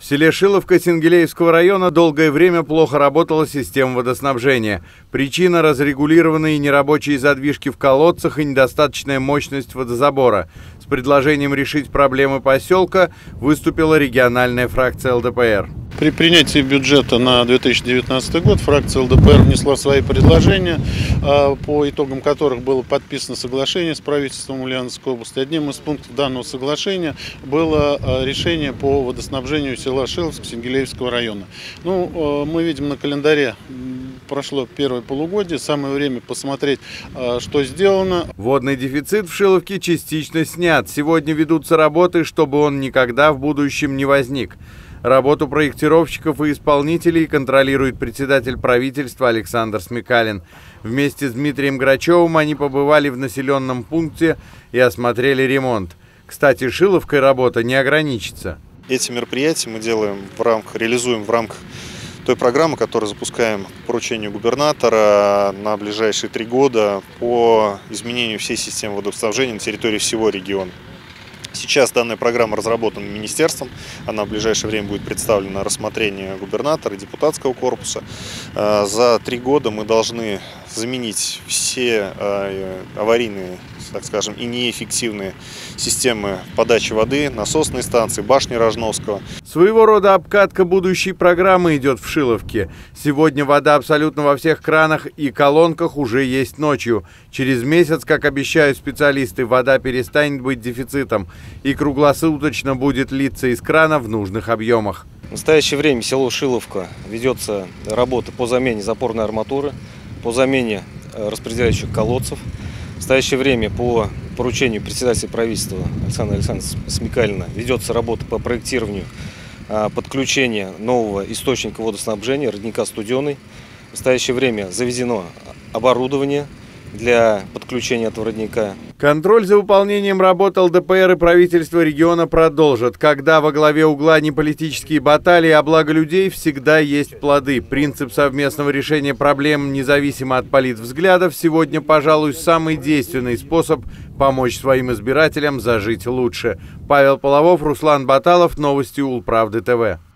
селе Шиловка Сенгелеевского района долгое время плохо работала система водоснабжения. Причина – разрегулированные нерабочие задвижки в колодцах и недостаточная мощность водозабора. С предложением решить проблемы поселка выступила региональная фракция ЛДПР. При принятии бюджета на 2019 год фракция ЛДПР внесла свои предложения, по итогам которых было подписано соглашение с правительством Ульяновской области. Одним из пунктов данного соглашения было решение по водоснабжению села Шиловск Сенгелеевского района. Мы видим на календаре, прошло первое полугодие, самое время посмотреть, что сделано. Водный дефицит в Шиловке частично снят. Сегодня ведутся работы, чтобы он никогда в будущем не возник. Работу проектировщиков и исполнителей контролирует председатель правительства Александр Смекалин. Вместе с Дмитрием Грачевым они побывали в населенном пункте и осмотрели ремонт. Кстати, Шиловкой работа не ограничится. Эти мероприятия мы реализуем в рамках той программы, которую запускаем по поручению губернатора на ближайшие 3 года по изменению всей системы водоснабжения на территории всего региона. Сейчас данная программа разработана министерством, она в ближайшее время будет представлена на рассмотрение губернатора и депутатского корпуса. За 3 года мы должны заменить все аварийные, так скажем, и неэффективные системы подачи воды, насосные станции, башни Рожновского. Своего рода обкатка будущей программы идет в Шиловке. Сегодня вода абсолютно во всех кранах и колонках уже есть ночью. Через месяц, как обещают специалисты, вода перестанет быть дефицитом и круглосуточно будет литься из крана в нужных объемах. В настоящее время село Шиловка ведется работа по замене запорной арматуры, по замене распределяющих колодцев. В настоящее время по поручению председателя правительства Александра Александровича Смекалина ведется работа по проектированию подключения нового источника водоснабжения, родника Студеный. В настоящее время завезено оборудование для подключения этого родника. Контроль за выполнением работ ЛДПР и правительства региона продолжат. Когда во главе угла не политические баталии, а благо людей, всегда есть плоды. Принцип совместного решения проблем, независимо от политвзглядов, сегодня, пожалуй, самый действенный способ помочь своим избирателям зажить лучше. Павел Половов, Руслан Баталов, новости Улправды ТВ.